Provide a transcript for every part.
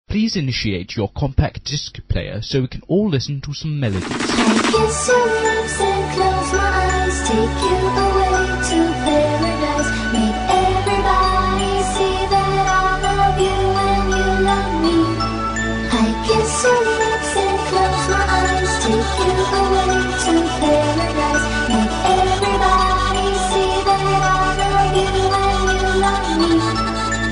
Please initiate your compact disc player so we can all listen to some melodies. I kiss your lips and close my eyes, take you away to paradise, make everybody see that I love you and you love me. I kiss your lips and close my eyes, take you away to paradise, make everybody see that I love you and you love me.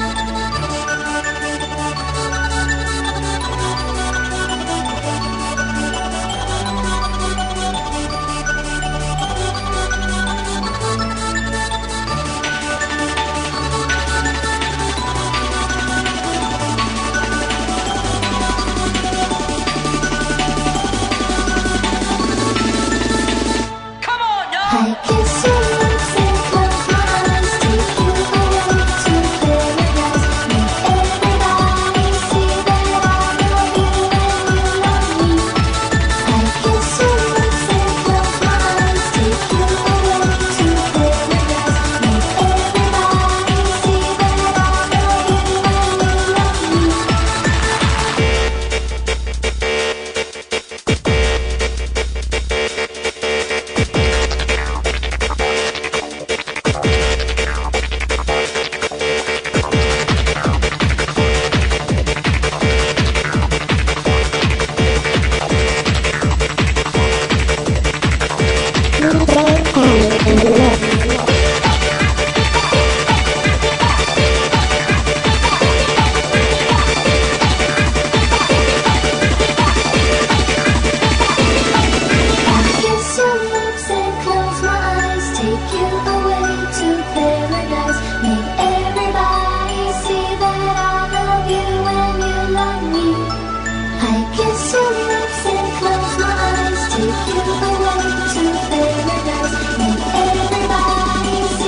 I kiss your lips and close my eyes, take you away to paradise, make everybody see that I love you and you love me. I kiss your lips and close my eyes, take you away to paradise, make everybody see that I love you and you love me.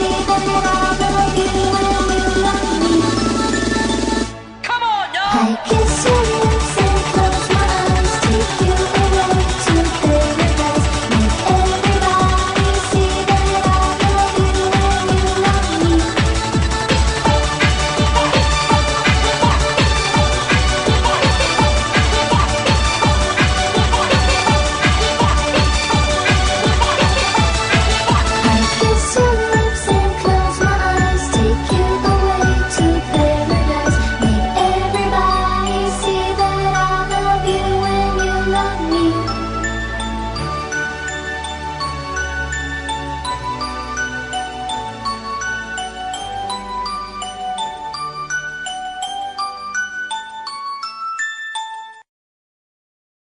I